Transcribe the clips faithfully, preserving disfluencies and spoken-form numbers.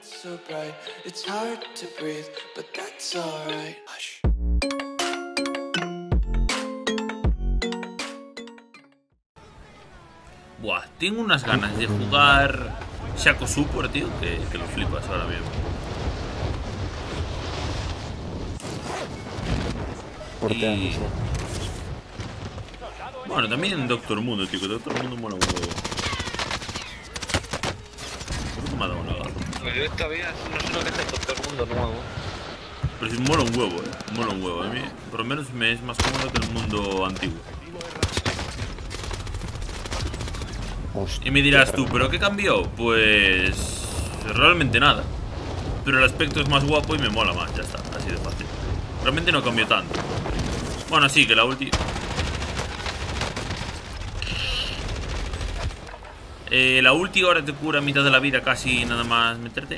so bright, it's hard to breathe, but that's alright. Hush. Buah, tengo unas ganas de jugar Shaco Super, tío, que, que lo flipas ahora mismo. Y... bueno, también Doctor Mundo, tío, que Doctor Mundo mola un huevo. ¿Por qué me ha dado una gana? Pues yo todavía no sé lo que es el Doctor Mundo nuevo. Pero sí, mola un huevo, eh. Mola un huevo. A mí, por lo menos, me es más cómodo que el mundo antiguo. Hostia, y me dirás tú, ¿pero qué cambió? Pues... realmente nada. Pero el aspecto es más guapo y me mola más, ya está, así de fácil. Realmente no cambió tanto. Bueno, sí, que la ulti... Eh, la ulti ahora te cura mitad de la vida casi nada más meterte.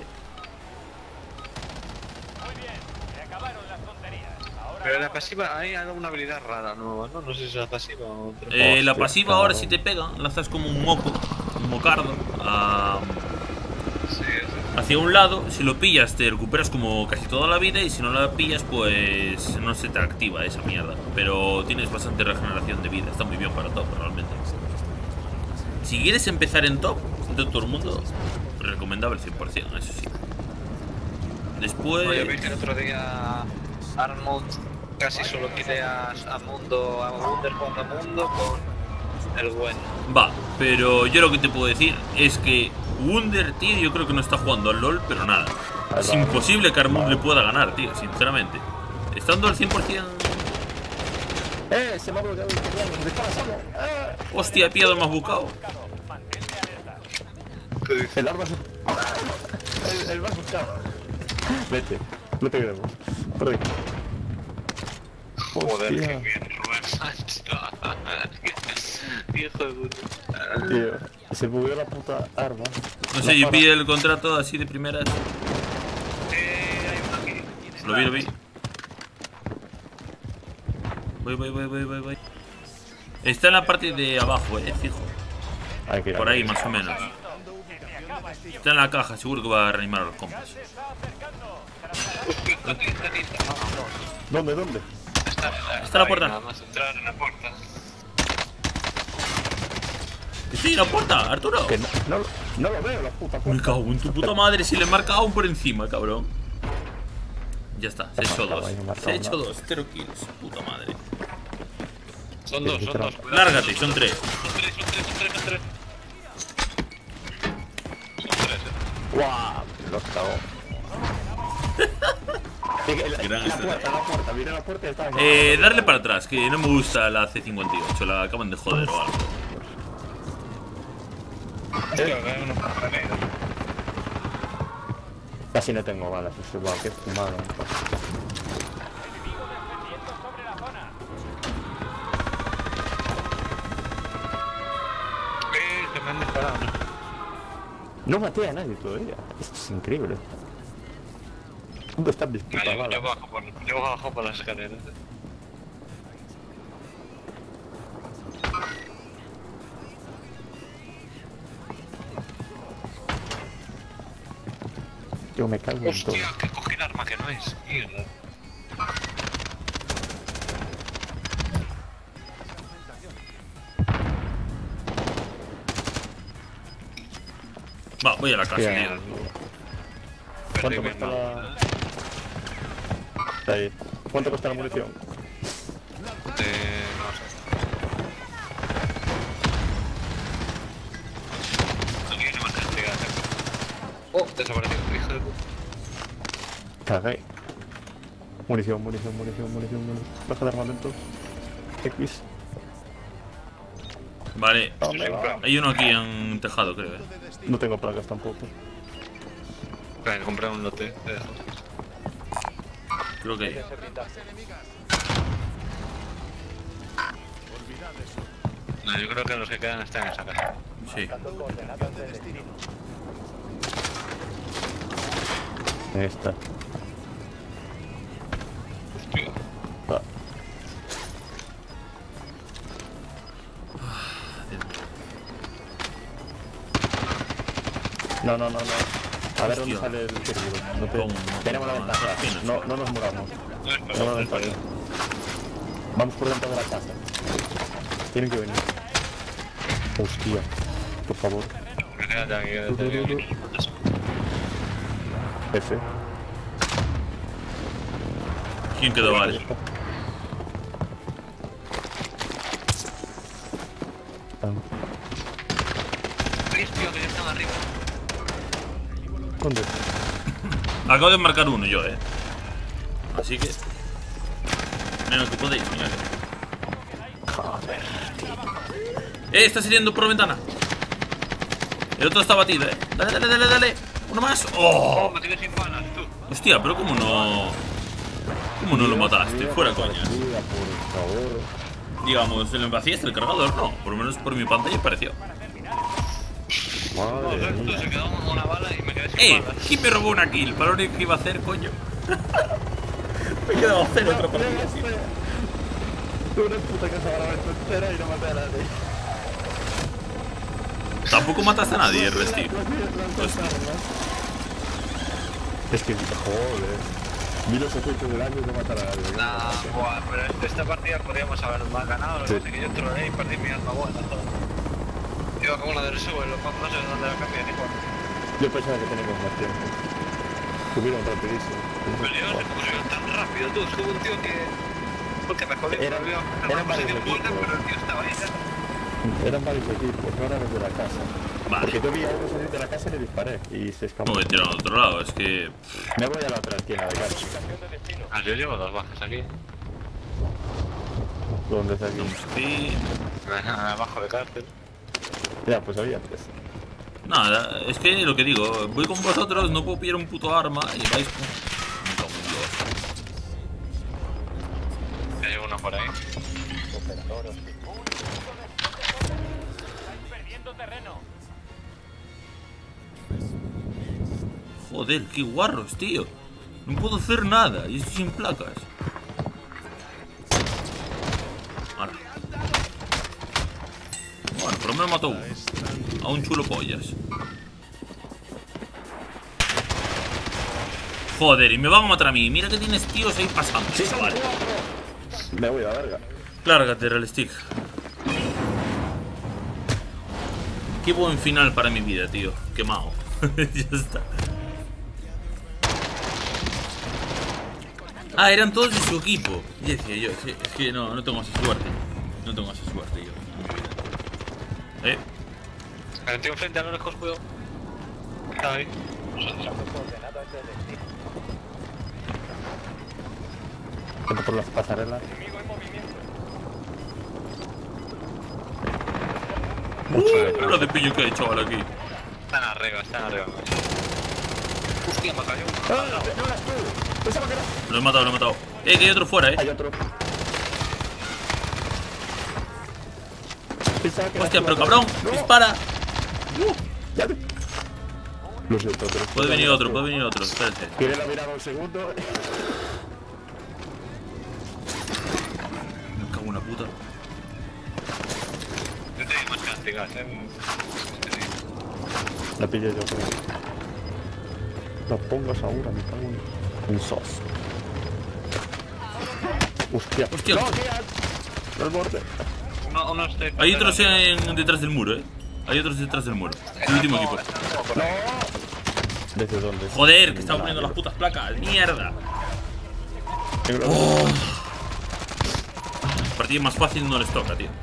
Pero la pasiva, hay alguna habilidad rara nueva, ¿no? No sé si es la pasiva o otra. Eh, la Hostia, pasiva claro. ahora si te pega, lanzas como un moco, un mocardo, a... Sí, sí. hacia un lado. Si lo pillas te recuperas como casi toda la vida, y si no la pillas pues no se te activa esa mierda. Pero tienes bastante regeneración de vida, está muy bien para top realmente. Si quieres empezar en top de todo el mundo, recomendable cien por cien, eso sí. Después... Oye, vi que el otro día Armond casi solo quiere a, a Mundo, a Wunder jugando a Mundo con el bueno. Va, pero yo lo que te puedo decir es que Wunder, tío, yo creo que no está jugando al LoL, pero nada. Es imposible que Armond le pueda ganar, tío, sinceramente. Estando al cien por cien... ¡Eh! Se me ha bloqueado el coreano, me está pasando. ¡Eh! Hostia, he pillado más buscado. ¿Qué dice? El arma se... el, el más buscado. Vete, no te queremos. Perdí. Joder, Hostia. qué bien, Rubén Sánchez. Hijo de puta. Tío, se movió la puta arma. No sé, yo pillé el contrato así de primeras. Eh, hay uno aquí. Lo vi, lo vi. Voy, voy, voy, voy, voy, voy. Está en la parte de abajo, eh, fijo. Hay que ir Por a- ahí, más o menos. Está en la caja, seguro que va a reanimar a los compas. ¿Dónde, dónde? Está la puerta. Nada más entrar en la puerta. Estoy en la puerta, Arturo. Que no, no, lo- no lo veo, la puta Me puerta. cago en tu puta madre, si le marca aún por encima, cabrón. Ya está, se ha hecho marcado dos. ahí, me ha marcado Se ha hecho una. dos, cero kills, puta madre. Son dos, son dos. cuidado. Lárgate, son tres. Son tres, son tres, son tres, son tres. Son tres, eh. ¡Guau! Lo cagó. la, Gran la puerta, la puerta, mira la puerta y está aquí. Eh, darle para atrás, que no me gusta la C cincuenta y ocho, la acaban de joder o algo. Hostia, que hay unos paneles. Casi no tengo balas, es igual, que fumado. Eh, que me han disparado, ¿no? No maté a nadie todavía. Esto es increíble. ¿Dónde están mis No, putas yo, balas? yo bajo por, yo bajo por las escaleras. Yo me cago en todo. Hostia, que cogí el arma que no es. Mierda. Va, voy a la casa, Hostia. tío. ¿Cuánto Perdí mi cuesta arma. la...? Está ahí. ¿Cuánto cuesta la munición? Eh, no sé. Aquí hay una emergencia. Oh, desapareció, hijo de puta. Cagué. Munición, munición, munición, munición, munición. Baja de armamento. X. Vale, ¿Dónde va? hay uno aquí en tejado, creo, eh. No tengo placas tampoco. Espera, que comprar un lote. Te dejo. Creo que hay. No, yo creo que los que quedan están en esa casa. Sí. Ahí está. Hostia. Va. No, no, no, no. A ver dónde Hostia. sale el círculo. No te... ¿Cómo? No, Tenemos la no, ventaja. no, no, No, no nos muramos. No es Tenemos la para ventaja. Vamos por dentro de la casa. Tienen que venir. Hostia. Por favor. Quédate aquí, Du, quédate du, du, aquí. F. ¿Quién quedó vale? Chris, tío, que ya están arriba. ¿Dónde? Acabo de marcar uno yo, eh. Así que. Menos que podéis, mira. Joder. Eh, está saliendo por la ventana. El otro está batido, eh. Dale, dale, dale, dale. Uno más. Oh, Oh. me tienes sin balas, tú. Hostia, pero cómo no. ¿Cómo no lo mataste? Fuera coñas. Mira, por favor. Digamos, ¿le vaciaste el cargador? No, por lo menos por mi pantalla pareció. Madre Joder, tú, mía. se quedó con una bala y me quedé sin ¡Eh! balas. ¿Quién me robó una kill? Para lo único que iba a hacer, coño. Me he quedado cero otra partida. Una puta casa para ver entera y no maté a nadie. Tampoco mataste a nadie, Resti. Es que, joder. Vi los efectos del año y no matar a nadie. Nah, buah, pero esta partida podríamos haber más ganado. Lo que Sí. pasa es que yo troleé y perdí mi alma buena. Todo. Iba como la del suelo, no sé dónde la cambié ni cuándo. Yo pensaba que teníamos más tiempo. Subieron rapidísimo. Pero yo no sé cómo subieron tan rápido, tú. Es como un tío que... Porque me jodí, Eran- me olvidó coger eran una posición varios buena, equipos. pero el tío estaba ahí, ¿sabes? Eran varios equipos, no eran los de la casa. Porque Vale. yo vi a uno salir de la casa y le disparé y se escapó. No me he tirado al otro lado, es que. Me voy a la otra esquina de casa. Ah, yo llevo dos bajas aquí. ¿Dónde está aquí? Sí. Abajo de cárcel. Ya, pues había tres. Nada, es que lo que digo, voy con vosotros, no puedo pillar un puto arma y vais con. Me cago en Dios. Ya llevo uno por ahí. Joder, qué guarros, tío. No puedo hacer nada, y estoy sin placas. Ahora. Bueno, por lo menos mató uno. A un chulo pollas. Joder, y me van a matar a mí. Mira que tienes tíos ahí pasando, chaval. Me voy a la verga. Lárgate, Real Stick. Qué buen final para mi vida, tío. Quemado. Ya está. Ah, eran todos de su equipo. Y decía yo, es que, es que no, no tengo esa suerte. No tengo esa suerte yo. Eh, El tío enfrente a lo lejos, cuidado. Está ahí. Entro por las pasarelas. uh, lo de pillo que hay, chaval, aquí. Están arriba, están arriba. Hostia, me cayó. ¡Ah! ¡No eras tú! Pensaba que eras... Lo he matado, lo he matado. Eh, que hay otro fuera, Hay eh. otro. Pensaba que eras Hostia, tú, pero otro. cabrón, ¡No! dispara. Ya te... Lo siento, pero... Puede venir otro, puede venir otro, espérate. Tiré la mirada un segundo. Me cago en la puta. Yo te di más castigas, eh. La pillé yo, creo. La pongas ahora, me cago en... Un sos. Hostia. Hostia. No, tías. No el borde. Uno, uno estoy... Hay otros en, detrás del muro, eh. Hay otros detrás del muro. El último equipo. No. ¿Desde dónde? Joder, que estaba poniendo las putas placas. Mierda. Tengo- Oh. Partida más fácil no les toca, tío.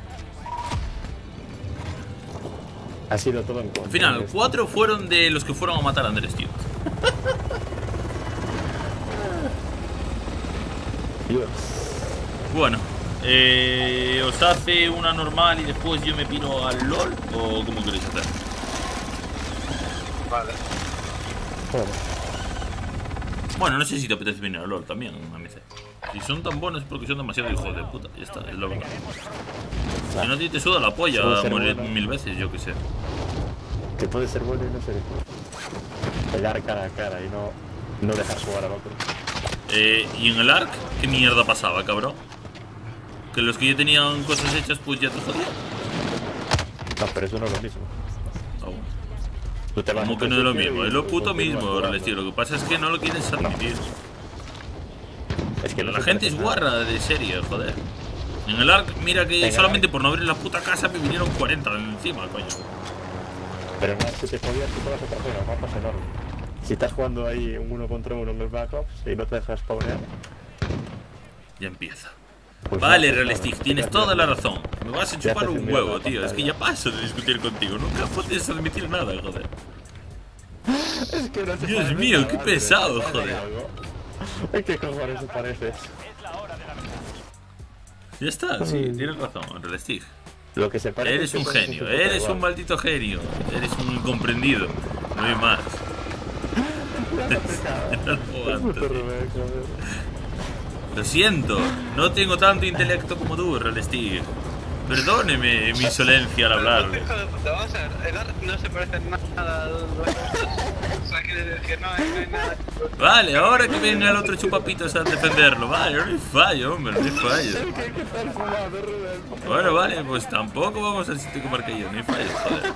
Ha sido todo en contra. Al final, cuatro fueron de los que fueron a matar a Andrés, tío. Dios. Bueno, eh, ¿os hace una normal y después yo me piro al LOL? ¿O cómo queréis hacer? Vale. Joder. Bueno, no sé si te apetece venir al LOL también, a mí. Si son tan buenos es porque son demasiado hijos de puta. Ya está, es la verdad. Si no, a ti te suda la polla Puede a ser morir bueno. mil veces, yo qué sé. Que puede ser bueno y no ser bueno. Pelear cara a cara y no, no dejar jugar al otro. Eh, ¿y en el ARC qué mierda pasaba, cabrón? Que los que ya tenían cosas hechas, pues ya te jodían. No, pero eso no es lo mismo. Ah, bueno. Tú te vas Como a que no es lo principio mismo, y es lo puto continúas mismo, jugando. Relestío. Lo que pasa es que no lo quieres admitir. Es que no La se gente es parece nada. guarra de serie, joder. En el Ark, mira que En el solamente Ark. por no abrir la puta casa me vinieron cuarenta encima, coño. Pero no, si te podías tú todas las otras zonas, mapas enormes. Si estás jugando ahí un uno contra uno en el backup y no te dejas spawnear, Ya empieza. pues Vale, no, pues Realistic, nada. tienes Ya toda haces- la razón. Me vas a Ya chupar haces un un huevo, mierda tío. la Es que ya pantalla. paso de discutir contigo. Nunca puedes admitir nada, joder. Es que no se Dios parece mío, nada, qué hombre. pesado, Parece joder. algo. ¿En qué cojones se pareces? Ya está, sí, tienes razón, Realistic. Lo que se parece Eres es que un todos genio, son puta eres igual. un maldito genio. Eres un incomprendido. No hay más. Era algo Puto antes, tío. Rubén, joder. Lo siento, no tengo tanto intelecto como tú, Realistic. Perdóneme mi insolencia al hablarle. Hijo de puta, vamos a ver, el Ark no se parece en nada a los otros. O sea, quiere decir que no hay, no hay nada. Vale, ahora que venga el otro chupapitos a defenderlo. Vale, no hay fallo, hombre, no hay fallo. ¿Qué, qué tal fumado, Rubén? Bueno, vale, pues tampoco vamos al sitio que marqué yo, no hay fallo, joder.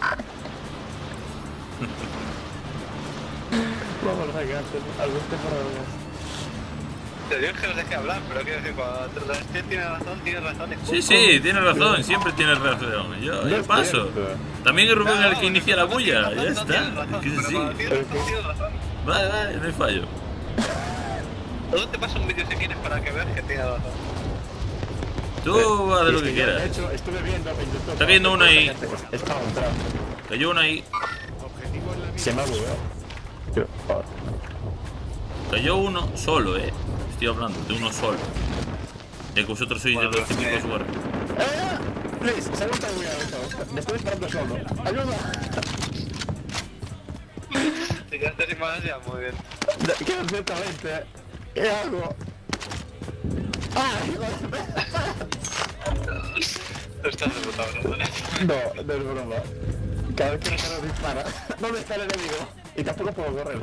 Vamos a ganarte algún temporada. Te digo que os deje hablar, pero quiero decir, cuando Realistic tiene razón, tiene razón. y Sí, punto. sí, tienes razón, siempre tienes razón. Yo, No yo es paso. cierto. También es Rubén el No, que inicia la no tienes bulla, razón, ya no está. tienes razón, Que pero sí. cuando tienes razón, tienes razón. Vale, vale, no hay fallo. Luego te paso un vídeo si quieres para que veas que tiene razón. Tú haz Es lo que yo, quieras. De hecho, estuve viendo en YouTube. Está viendo uno ahí. Estaba entrando. Cayó uno ahí. Se me ha bugueado. Tío, joder. Cayó uno solo, eh. Estoy hablando de uno solo. De que vosotros sois de los típicos guardias. ¡Eh! Please, se ha vuelto a buguear esto. Me estoy esperando solo. ¡Ayuda! Si ya te más ya, muy bien. ¿Qué exactamente? ¿Qué hago? ¡Ay! Estás de puta broma. No, no es broma. Cada vez que me cargo dispara. ¿Dónde está el enemigo? Y tampoco puedo correr.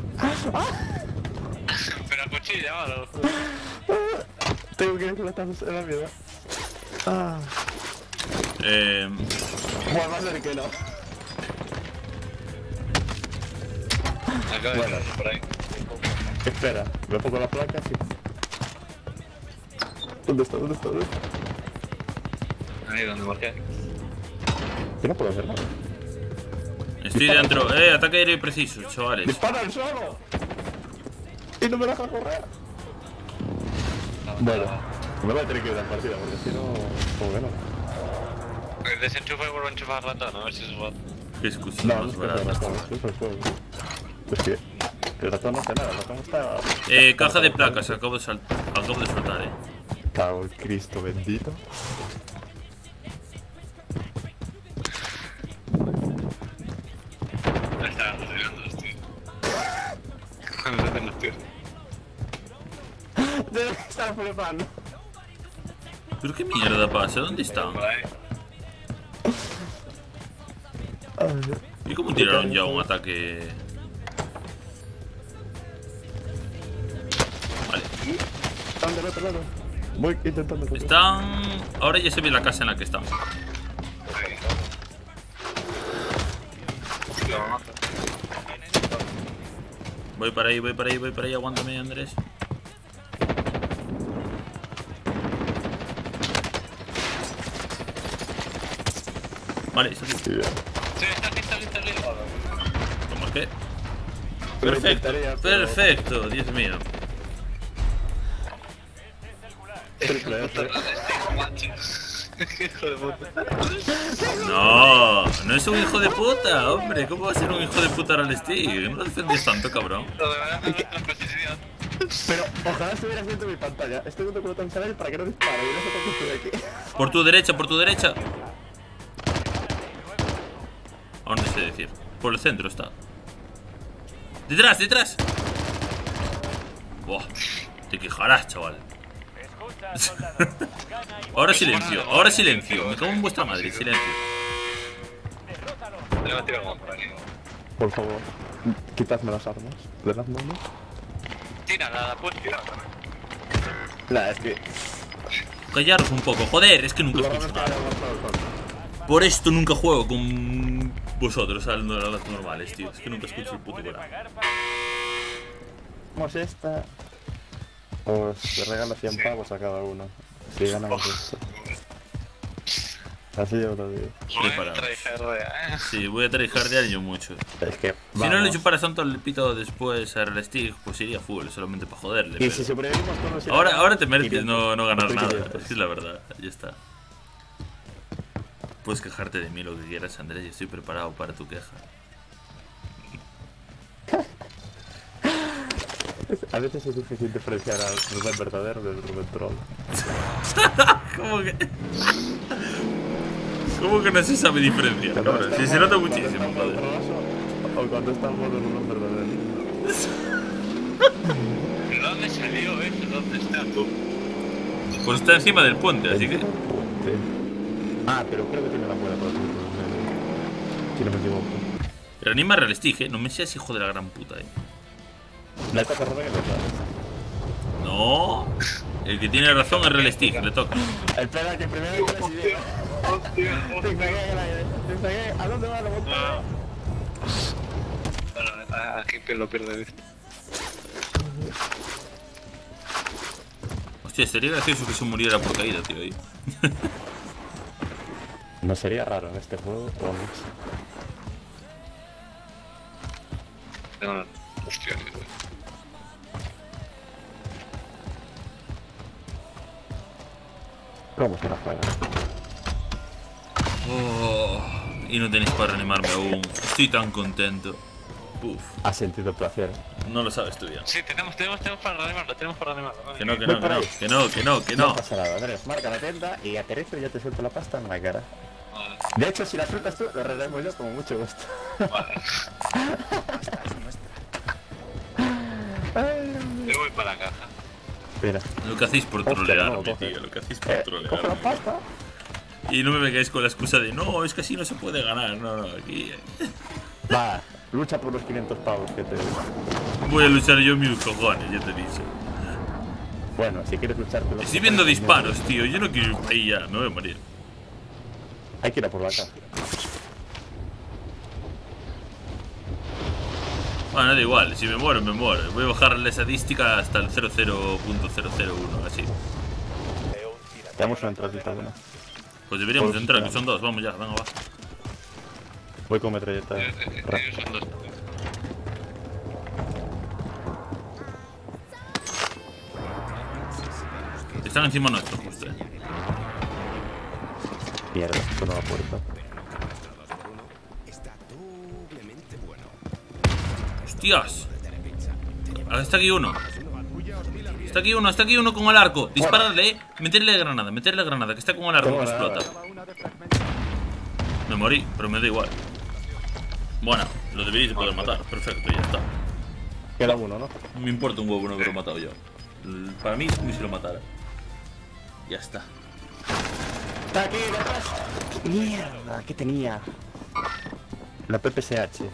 Pero a cuchillo, llámalo. Tengo que ir flotando en la vida. Ah. Eh, Bueno, va a ser que no. Acaba de Bueno. quedarse por ahí. Espera, me pongo la placa así. ¿Dónde está? ¿Dónde está? ¿Dónde está? Ahí donde marqué. Yo no puedo hacer nada. estoy dentro. Eh, ataque aéreo preciso, chavales. ¡Dispara el solo! Y no me deja correr. Bueno, me voy a tener que ir a la partida porque si no, como que no. Desenchufa y vuelvo a enchufar ratón, a ver si es igual. Qué excusa No, no más es que sea barata. ratón, es el juego. Es que el ratón no hace nada, el ratón está... Eh, caja de placas, acabo de, sal acabo de soltar, eh. Cago en Cristo bendito. Ahí está, llegando los tíos. Cuando se hacen los tíos. Debe estar flipando. ¿Pero qué mierda pasa? ¿Dónde están? Por ahí. ¿Y cómo tiraron ya un ataque? Vale. Están del otro lado. Voy intentando coger. Están... Ahora ya se ve la casa en la que están. Ahí. Lo mato. Voy para ahí, voy para ahí, voy para ahí. Aguántame, Andrés. Vale, está aquí. Sí, ya. Sí, está aquí, está aquí, está aquí. Lo marqué. Lo Perfecto, intentaría, pero- perfecto, Dios mío. Triple F. Hijo de puta. No, no es un hijo de puta, hombre. ¿Cómo va a ser un hijo de puta Realistic? No lo defendes tanto, cabrón. Lo de verdad no es la posición. Pero ojalá estuvieras viendo mi pantalla. Estoy viendo con el Channel para que no dispare y no sé por qué estoy aquí. Por tu derecha, por tu derecha. Aún no sé decir. Por el centro está. ¡Detrás, detrás! Buah, te quejarás, chaval. Ahora silencio, ahora silencio. Me cago en vuestra madre, silencio. Le va a tirar como por ahí. Por favor, quitadme las armas de las manos. Tira, la puedes tirar. Nada, es que... Callaros un poco, joder, es que nunca Lo escucho vamos a nada. dar más. Por esto nunca juego con Vosotros hablando de las datos normales, tío. Es que nunca escucho el puto programa. Hacemos esta. Os regalo cien pavos a cada uno. Si ganamos esto. Así yo lo digo. Preparados. Sí, voy a tryhardear yo mucho. Es que. Si no le chuparas tanto el pito después a Real Stick, pues iría full, solamente para joderle. Y pero... si sobrevivimos todos los Ahora, ahora te mereces no, no ganar nada, es la verdad, ya está. Puedes quejarte de mí lo que quieras, Andrés, y estoy preparado para tu queja. A veces es difícil diferenciar al Rubén verdadero del Rubén troll. ¿Cómo que? ¿Cómo que no se sabe diferenciar? No, sí, se nota muchísimo, joder. O cuando está en modo Rubén verdadero. ¿Pero dónde salió eso? ¿Dónde está tú? Pues está encima del puente, así que... Sí. Ah, pero creo que tiene la buena por aquí. Si no me equivoco. Reanima Real Stick, eh. No me seas hijo de la gran puta, eh. Le toca a Rubén y le toca. No. El que tiene razón es Real Stick, le toca. Espera, que primero que les idea. Te cagué en el aire. Te cagué. ¿A dónde va la boca? Bueno, aquí lo pierde de vista. Hostia, sería gracioso que se muriera por caída, tío, ahí. No sería raro en este juego, o no. No, no. Hostia, tío. ¿Cómo se la juega? Oh, y no tenéis para reanimarme aún. Estoy tan contento. Uf, Ha sentido placer. no lo sabes tú ya. Sí, tenemos, tenemos, tenemos para reanimarlo, tenemos para reanimarlo. Vale. Que no, que no, que no, que no, que no, que No no. pasa nada, Andrés. Marca la tienda y aterrizo y ya te suelto la pasta en la cara. Vale. De hecho, si la sueltas tú, lo arreglaremos yo como mucho gusto. Vale. Yo voy para la caja. Mira. Lo que hacéis por Hostia, trolearme, no, coge. tío. Lo que hacéis por Eh, coge la trolearme. pasta. Y no me vengáis con la excusa de no, es que así no se puede ganar. No, no, aquí. Va, lucha por los quinientos pavos que te... Voy a luchar yo mis cojones, ya te he dicho. Bueno, si quieres luchar... te los Estoy viendo cojones, disparos, tío. Yo no quiero ir para ahí ya, me voy a morir. Hay que ir a por la caja. Bueno, da igual, si me muero, me muero. Voy a bajar la estadística hasta el cero cero punto cero cero uno, así. Tenemos una entradita buena. Pues deberíamos Pues, entrar, que ya. son dos. Vamos ya, venga, va. Voy con metralleta. Ellos son dos. Están encima nuestro, justo, eh. Mierda, suena la puerta. ¡Hostias! Ah, está aquí uno. Está aquí uno, está aquí uno con el arco. Dispararle, eh. Meterle granada, meterle granada, que está con el arco que explota. Me morí, pero me da igual. Bueno, lo deberíais de poder matar. Perfecto, ya está. Queda uno, ¿no? No me importa un huevo no haberlo matado yo. L- Para mí es como si lo matara. Ya está. Está aquí, detrás. Mierda, ¿qué tenía? La P P S H.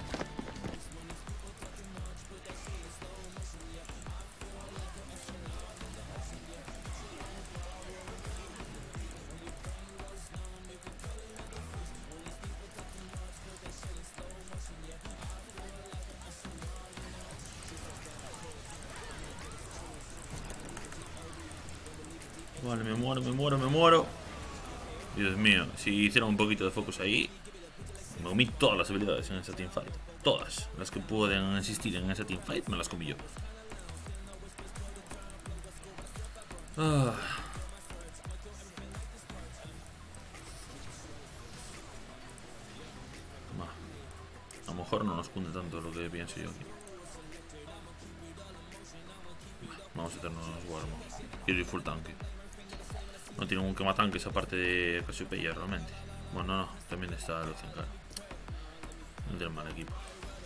Vale, me muero, me muero, me muero. Dios mío, si hicieran un poquito de focus ahí, me comí todas las habilidades en esa teamfight. Todas las que pueden existir en esa teamfight me las comí yo. Ah. Va. A lo mejor no nos cunde tanto lo que pienso yo aquí. Va, vamos a hacernos Warmo. Quiero ir full tanque. No tiene un quematanques aparte de Cassiopeia realmente. Bueno, no, también está Luciancar. No tiene mal equipo.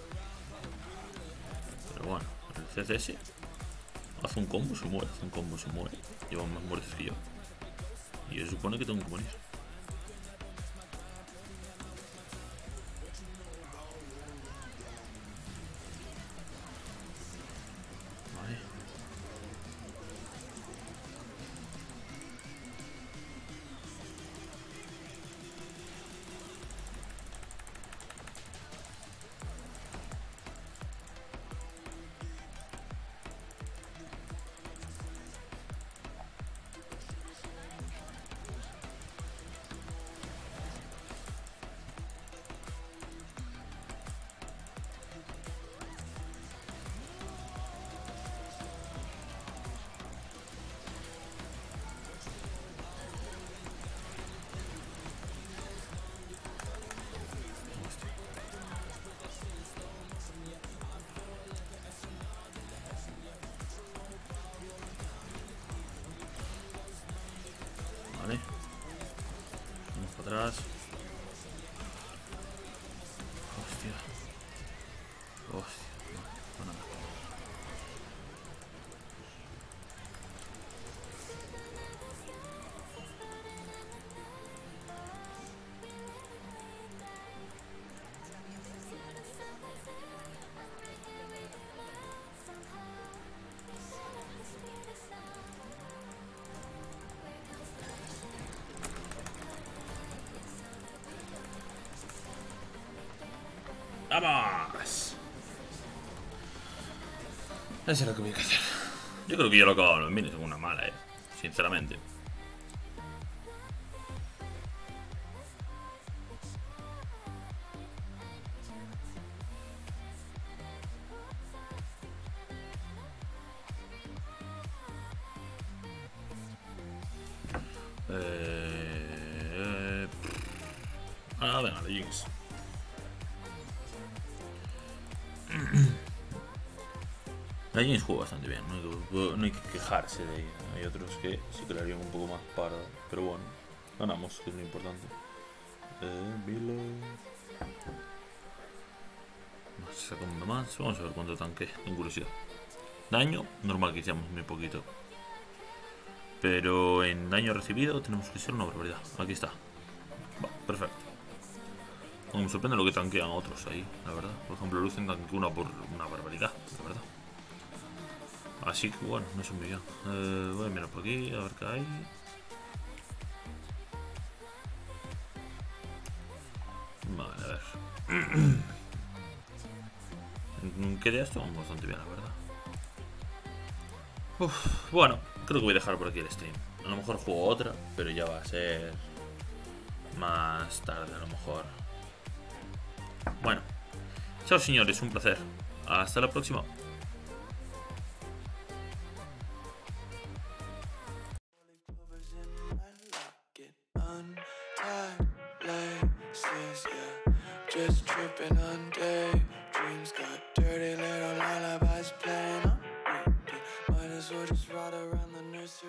Pero bueno, el C C S hace un combo, se muere, hace un combo, se muere. Lleva más muertes que yo. Y se supone que tengo que morir. Vale. ¡Vamos! Eso es lo que voy a hacer. Yo creo que yo lo acabo en los minis con una mala, eh. Sinceramente. Eh... Ah, venga, de Jinx. La Jinx juega bastante bien, no hay, que, no hay que quejarse de ella. Hay otros que sí que la harían un poco más parda, pero bueno, ganamos, que es lo importante. Eh, Vilo. Vamos a sacar uno más, vamos a ver cuánto tanque, con curiosidad. Daño, normal que hiciéramos muy poquito. Pero en daño recibido tenemos que ser una barbaridad. Aquí está. Va, perfecto. No me sorprende lo que tanquean otros ahí, la verdad. Por ejemplo, Lucen tanquea una por una barbaridad, la verdad. Así que bueno, no es un millón. Eh, voy a mirar por aquí, a ver qué hay. Vale, a ver. ¿En qué día esto? Vamos bastante bien, la verdad. Uf, bueno, creo que voy a dejar por aquí el stream. A lo mejor juego otra, pero ya va a ser más tarde, a lo mejor. Bueno, chao señores, un placer. Hasta la próxima. Just tripping on daydreams, got dirty little lullabies playing on repeat. Might as well just ride around the nursery.